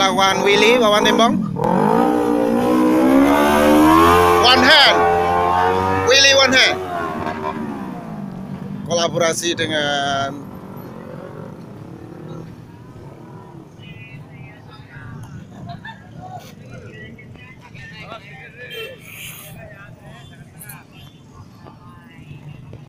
melakukan wheelie, Wawan Timbong. One hand, wheelie one hand. Kolaborasi dengan